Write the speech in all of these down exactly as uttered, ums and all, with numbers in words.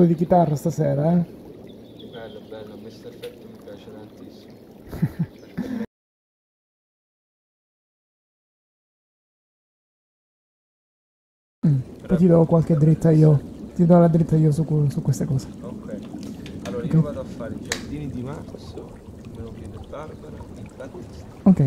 suonato di chitarra stasera, eh? Bello, bello, a me questo effetto mi piace tantissimo. Mm. Poi ti do qualche dritta io, ti do la dritta io su, su queste cose. Ok, allora Ok. io vado a fare i giardini di Max, me lo chiede Barbara, il Battista. Ok.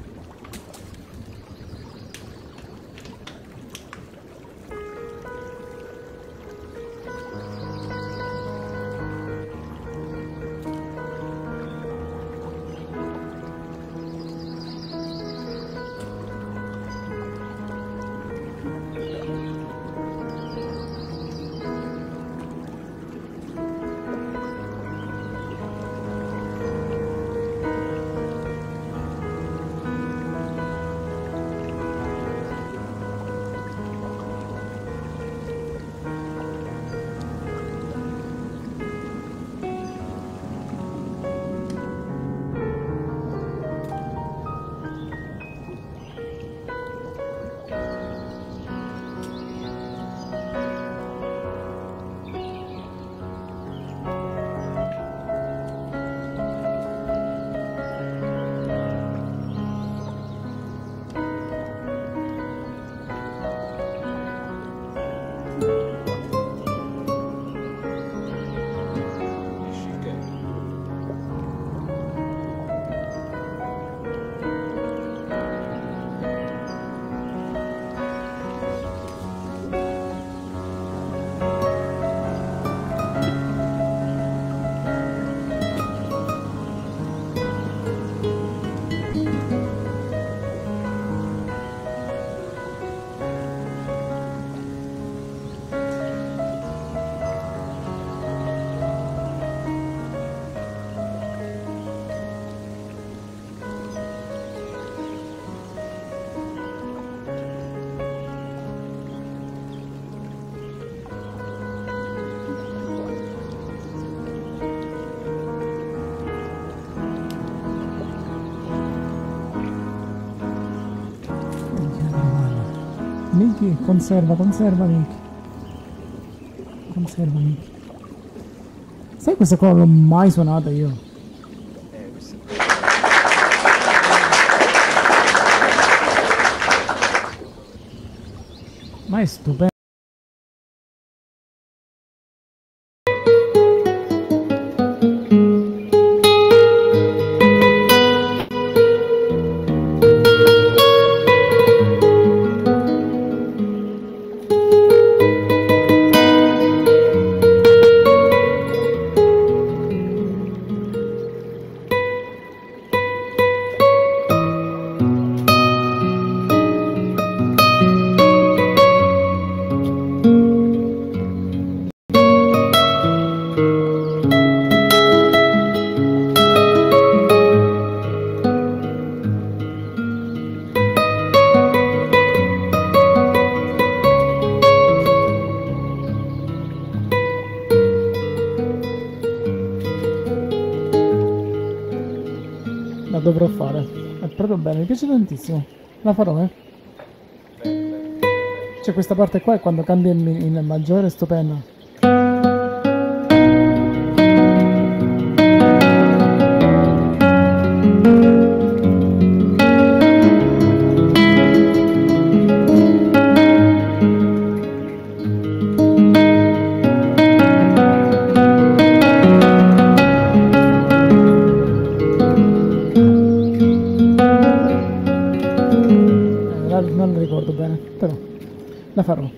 Minky, conserva, conserva Minky. Conserva Minky. Sai questa qua non l'ho mai suonata io. Eh, questo è Ma è stupendo. La dovrò fare. È proprio bella, mi piace tantissimo. La farò, eh. C'è questa parte qua e quando cambia in, in maggiore è stupenda. Non lo ricordo bene, però la farò.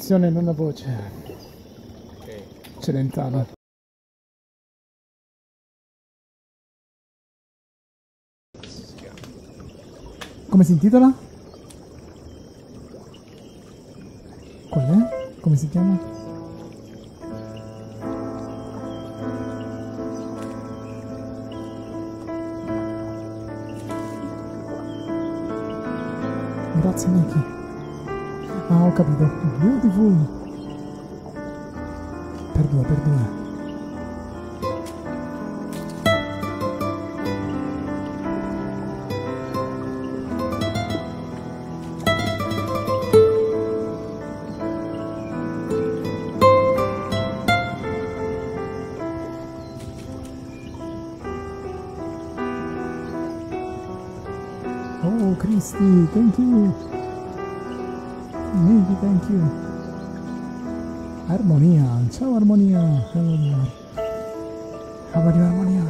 un'emozione in una voce. Ok. Celentano. Si chiama. Come si intitola? Qual è? Come si chiama? Grazie Miki. Ah, ho capito. Beautiful. Per due, per due. Oh, Cristi, thank you. Miki, thank you. Armonia, ciao Armonia. Hello there. How are you, Armonia?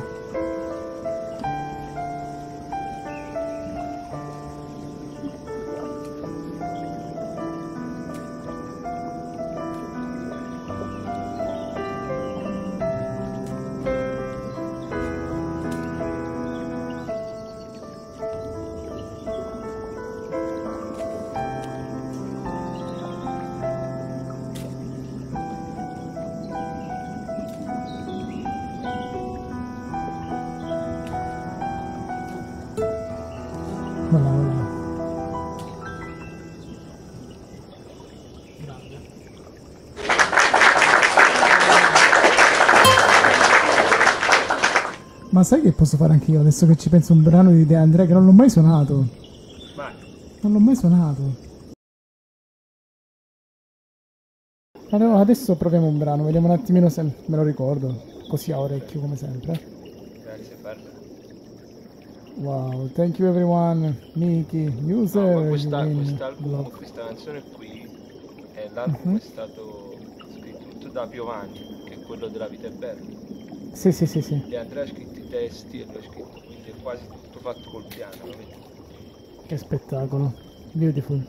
Voilà, voilà. Grande. Ma sai che posso fare anche io adesso che ci penso, un brano di De André che non l'ho mai suonato? Vai. Non l'ho mai suonato. Allora, adesso proviamo un brano, vediamo un attimino se me lo ricordo, così a orecchio come sempre. Grazie, parla. Wow, thank you everyone, Miki, No, user, ma questa, Eugene, quest'album, Block. questa canzone qui, è l'album Mhm. è stato scritto tutto da Piovani, che è quello della vita è bella. Sì, sì, sì, sì, De Andrea ha scritto i testi e l'ho scritto, quindi è quasi tutto fatto col piano, capito? che spettacolo, beautiful.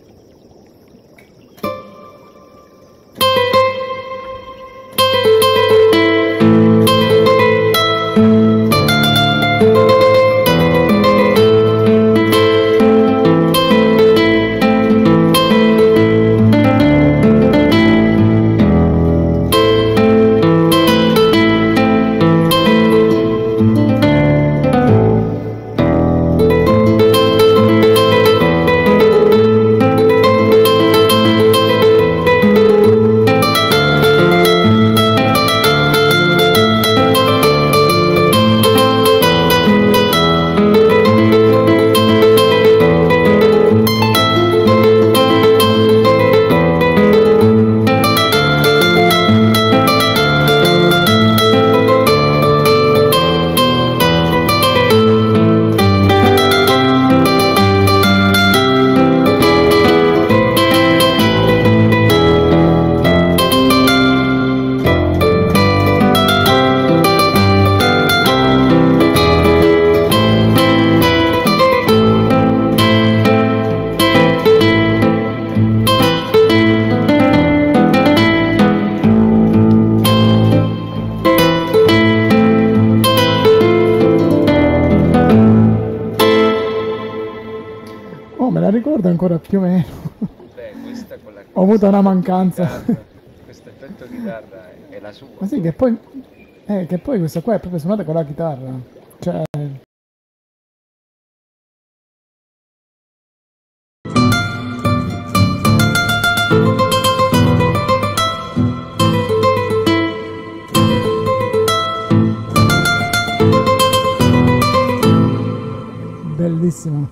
Oh, me la ricordo ancora più o meno. Beh, questa con la Ho avuto una questo mancanza. effetto chitarra- Questo effetto chitarra è, è la sua. Ma sì, che poi... Eh, che poi questa qua è proprio suonata con la chitarra. Cioè... Bellissimo.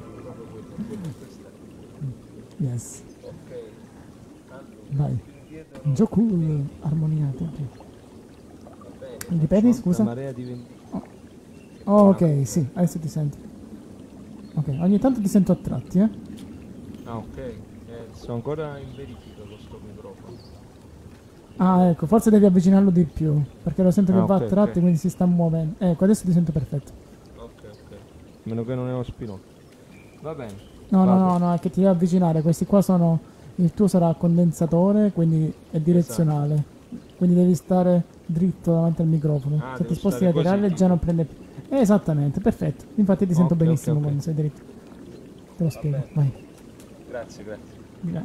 Yes. Ok. Allora, Vai. indietro, Gio cool, armonia, thank you. va bene. Ripeti, Una scusa? marea di vendi- Oh, ok, sì, adesso ti sento. Ok, ogni tanto ti sento a tratti, eh. Ah, ok. Eh, sto ancora in verifica con sto microfono. Ah, ecco, forse devi avvicinarlo di più, perché lo sento che Ah, va ok, a tratti, ok. quindi si sta muovendo. Ecco, adesso ti sento perfetto. Ok, ok. Meno che non è uno spinotto. Va bene. No, no, Vado. no, no, è che ti devi avvicinare, questi qua sono Il tuo sarà condensatore, quindi è direzionale. Quindi devi stare dritto davanti al microfono. Ah, Se ti devo sposti stare laterale così, già non prende più. Eh, esattamente, perfetto. Infatti ti sento Ok, benissimo ok, ok. quando sei dritto. Te lo spiego, bene. vai. Grazie, grazie. Gra-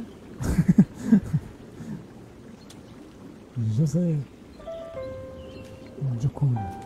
José Giocone.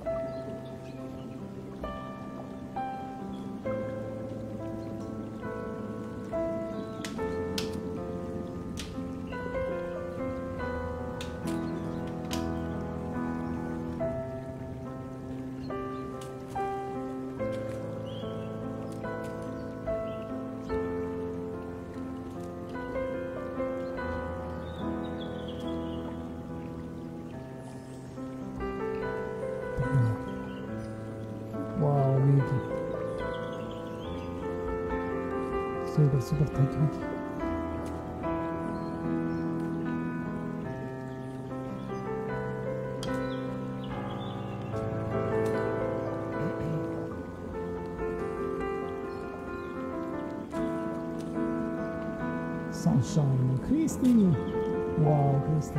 Wow, Miki. Super, super tecnici. Sunshine. Cristi. Wow, Cristi.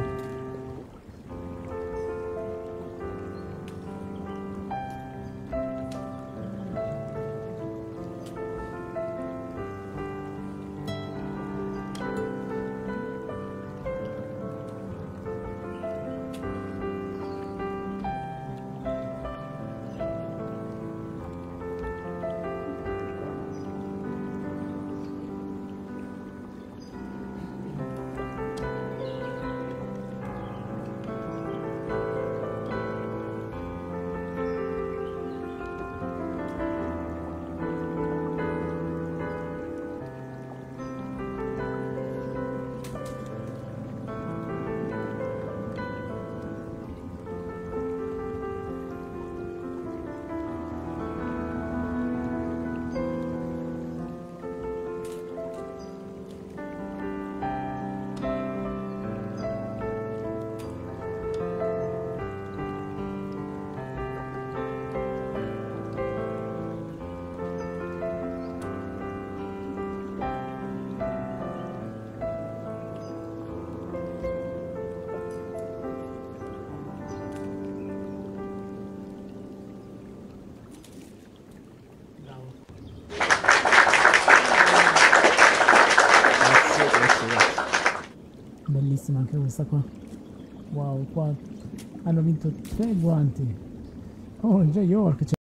Grazie, grazie, grazie. Bellissima anche questa qua. Wow, qua hanno vinto tre guanti. Oh, già York c'è.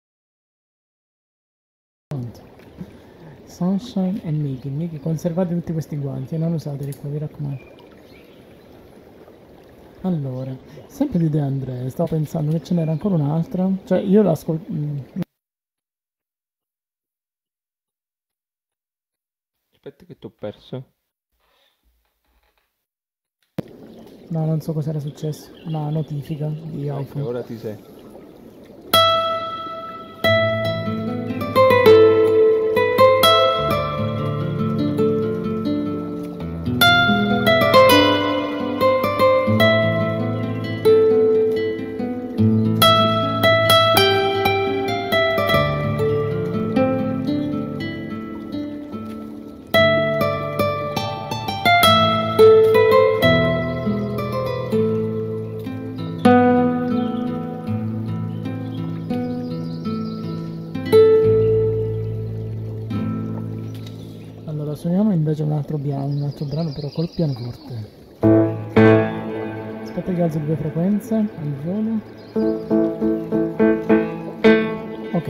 Sunshine e Mickey. Mickey, conservate tutti questi guanti e non usateli qua, vi raccomando. Allora, sempre di De André, stavo pensando che ce n'era ancora un'altra. Cioè, io l'ascolto. Aspetta che ti ho perso. No, non so cosa era successo. Una notifica di Ok, iPhone. ora ti sei. Allora, suoniamo invece un altro brano, un altro brano però col pianoforte. Aspetta che alzo due frequenze al volo. Ok.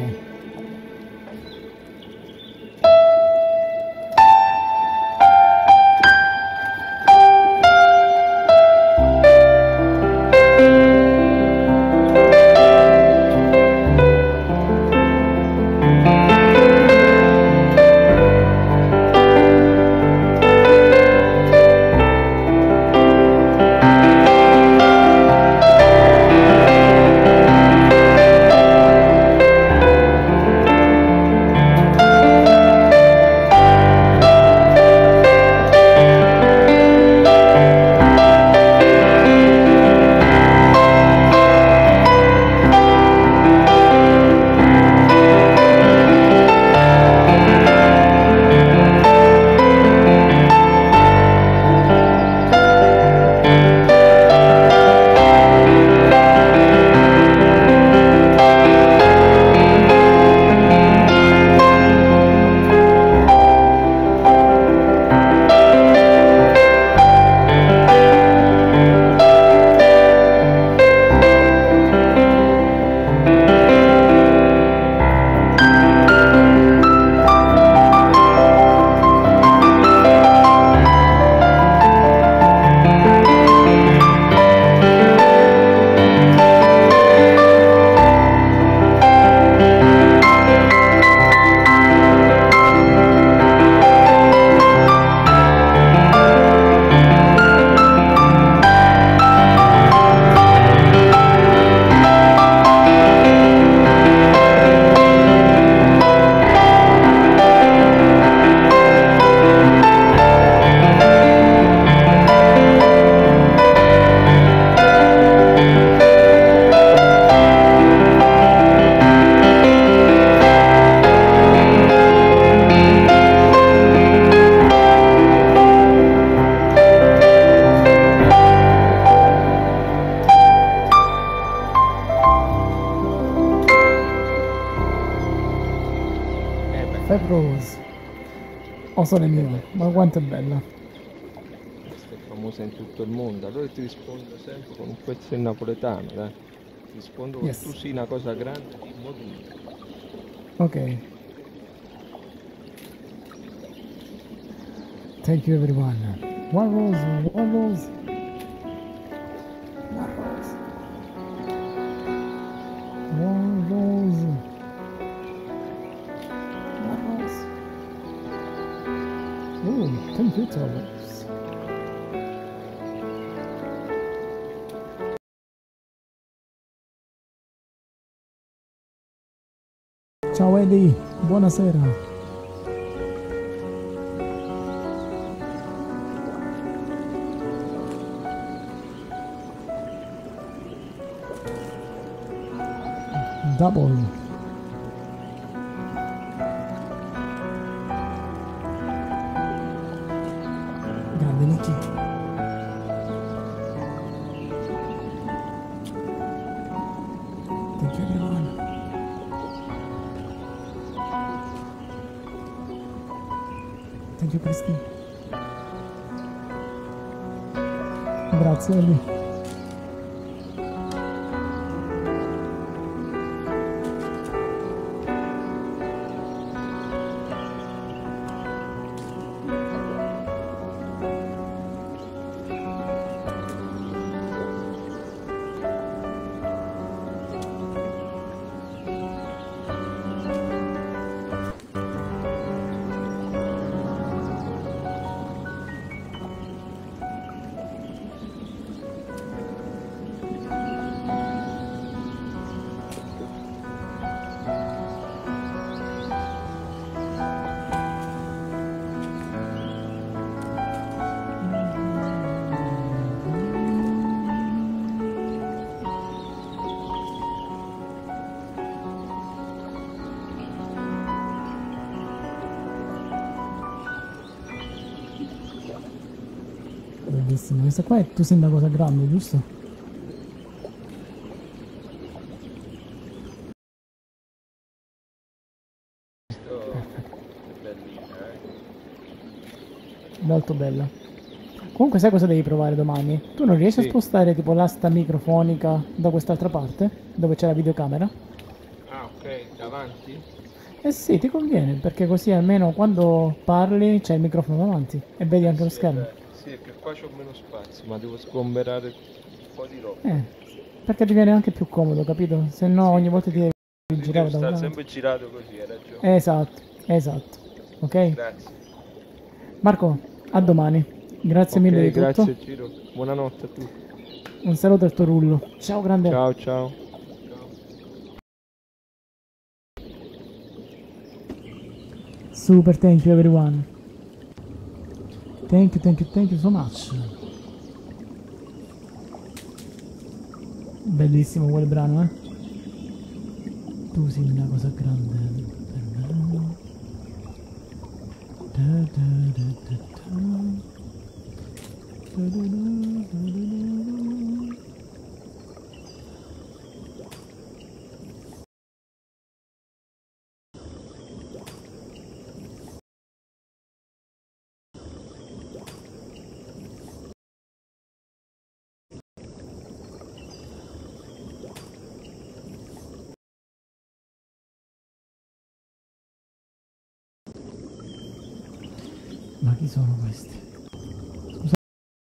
Five Rose. Oh, sono mio, ma quanto è bella. Questa è famosa in tutto il mondo. Allora ti rispondo sempre con un pezzo in napoletano, dai. Ti rispondo con Yes. tu sì una cosa grande, dimmo tu. Ok. Thank you everyone. One rose, one rose. One rose. One rose. One rose. Oh, thank you, Thomas. Ciao Eli, buonasera. Double. Grande Nicky. Thank you everyone. Thank you Cristi. Grazie Eli. Bellissima, questa qua è tu sei una cosa grande, giusto? Molto bella. Comunque sai cosa devi provare domani? Tu non riesci Sì. a spostare tipo l'asta microfonica da quest'altra parte? Dove c'è la videocamera? Ah, ok, davanti? Eh sì, ti conviene, perché così almeno quando parli c'è il microfono davanti e vedi anche lo Sì, schermo. vabbè. Sì, perché qua c'ho meno spazio, ma devo sgomberare un po' di roba. Eh, perché ti viene anche più comodo, capito? Se no Sì, ogni volta ti devi Quindi girare devo da un stare lato. sempre girato così, hai ragione. Esatto, esatto. Ok? Grazie. Marco, a domani. Grazie Ok, mille di tutto. grazie Ciro. Buonanotte a tutti. Un saluto al tuo rullo. Ciao grande. Ciao, ciao. Super thank you everyone. Thank you, thank you, thank you so much. Bellissimo quel brano, eh? Tu sei una cosa grande per me. Da, da, da, da, da. Da, da, da, da, da, da. Ma chi sono questi? Scusa.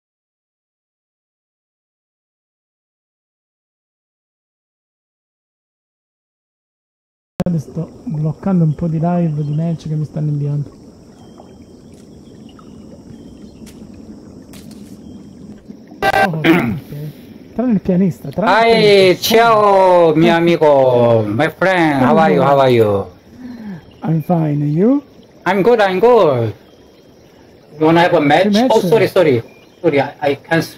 Adesso sto bloccando un po' di live di match che mi stanno inviando. Oh, tranne il pianista, tranne il Hi, pianista. ciao mio amico, my friend, how are you, how are you? I'm fine, and you? I'm good, I'm good. You wanna have a match? match? Oh, sorry, sorry, sorry, I, I can't.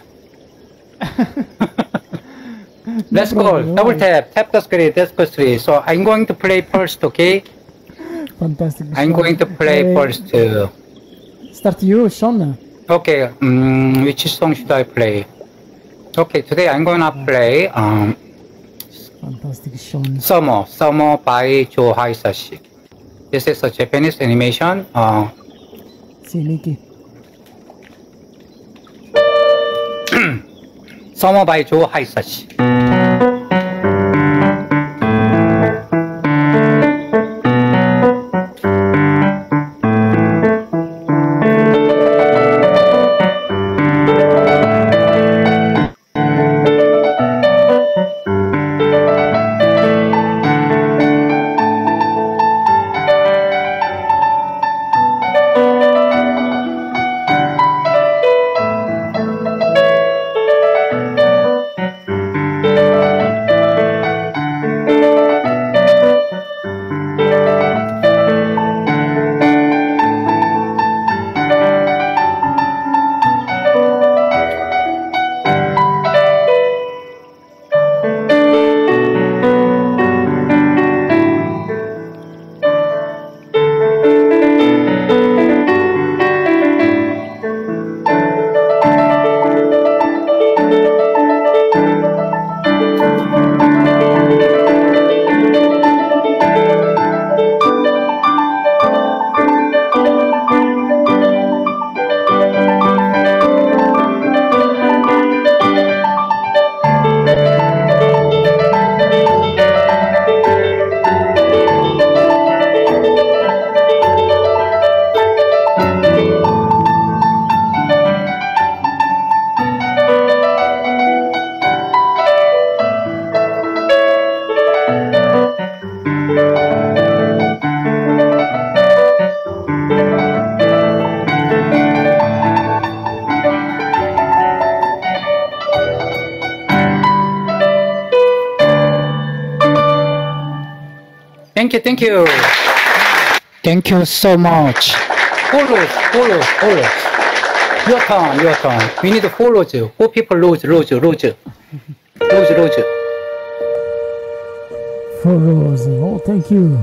Let's go, problem, double vai. tap, tap the screen, that's the screen. So I'm going to play first, okay? Fantastic. I'm Sean. going to play Eh, first. Uh, Start you, Sean. okay, um, which song should I play? Okay, today I'm gonna play um, Fantastic, Sean. Summer, Summer by Joe Hisashi. This is a Japanese animation. Uh, Sì, Nicky. Summer by Joe Hisashi. Thank you, thank you. Thank you so much. Follows, follows, follows. Your turn, your turn. We need follows. Four people lose, lose, lose. Lose, lose. For Rose. Oh, thank you.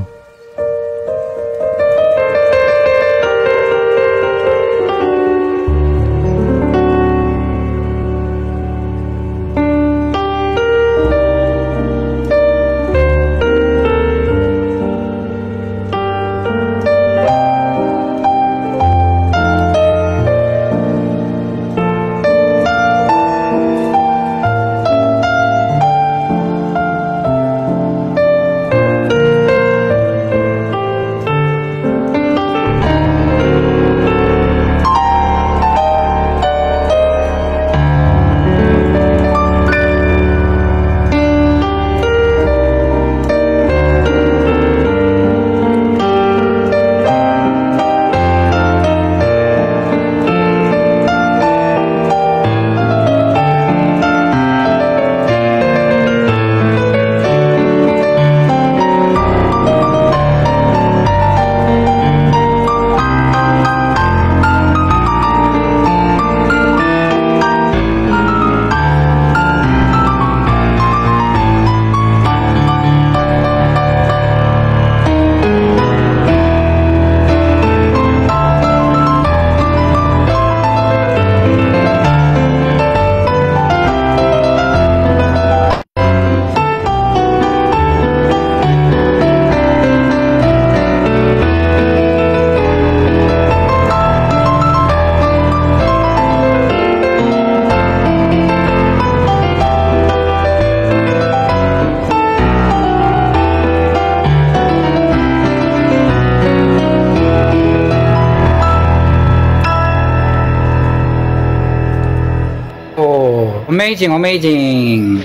Amazing, amazing.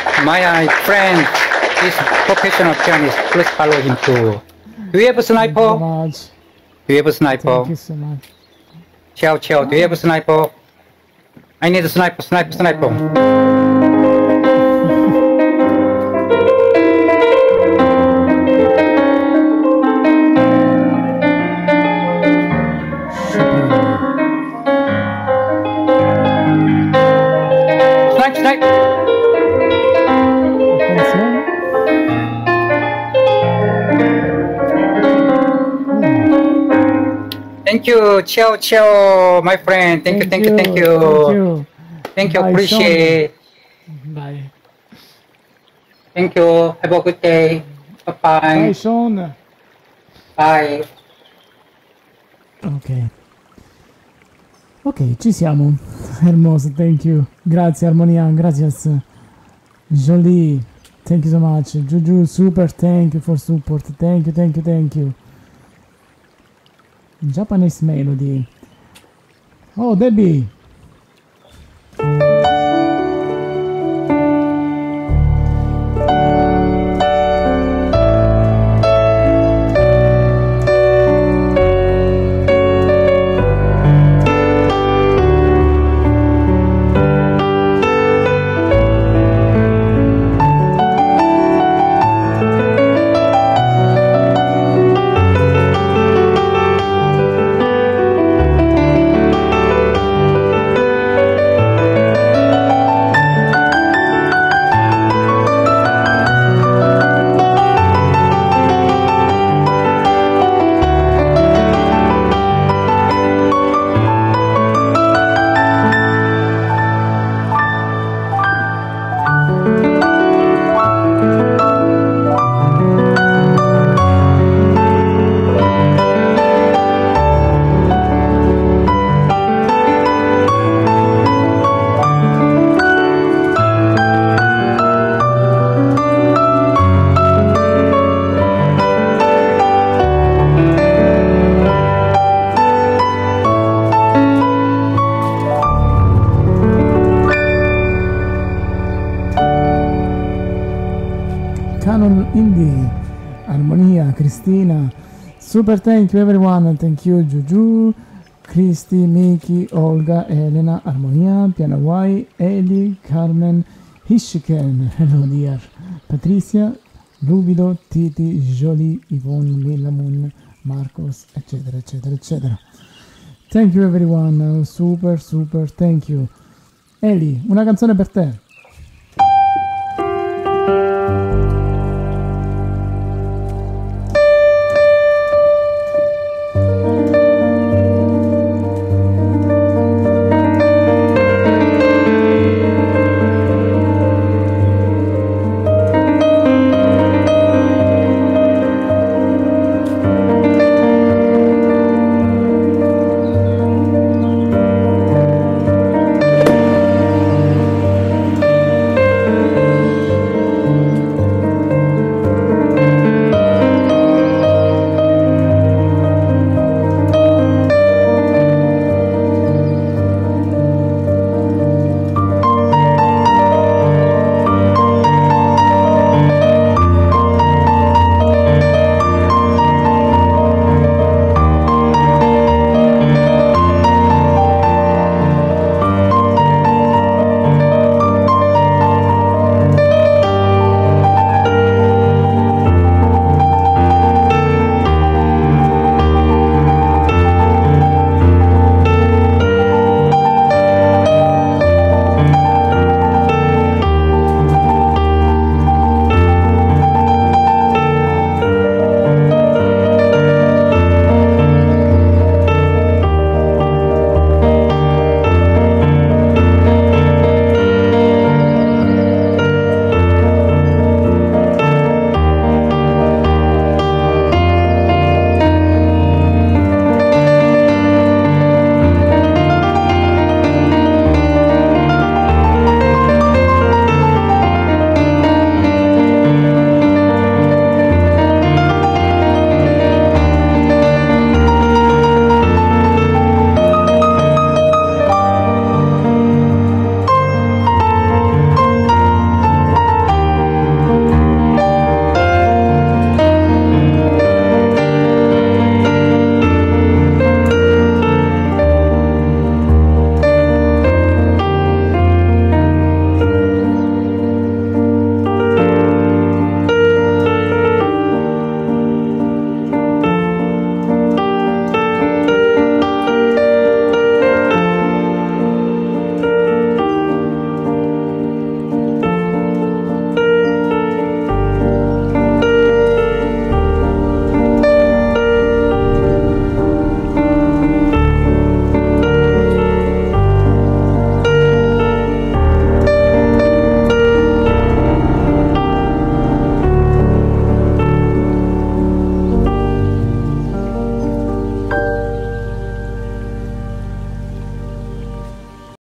My friend is professional pianist. Please follow him too. Do you have a Thank you so sniper? much. Do you have a sniper? Thank you so much. Ciao, ciao. Do you have a sniper? I need a sniper, sniper, sniper. Snipe, snipe. Attenzione. Thank you. Ciao, ciao, my friend. Thank, you, thank you, thank you. Thank you. Thank you, Bye, appreciate. Bye. Thank you. Have a good day. Bye-bye. Bye, Sean. Bye. Ok. Ok, ci siamo. Hermoso, thank you. Grazie Armonia, gracias. Jolie, thank you so much. Juju, super, thank you for support. Thank you, thank you, thank you. Japanese melody. Oh, Debbie. Canon Indie, Armonia, Cristina, super thank you everyone, thank you Juju, Cristi, Miki, Olga, Elena, Armonia, Piano Y, Eli, Carmen, Hishiken, hello dear, Patricia, Lubido, Titi, Jolie, Yvonne, Millamun, Marcos, eccetera, eccetera, eccetera. Thank you everyone, super, super, thank you. Eli, una canzone per te.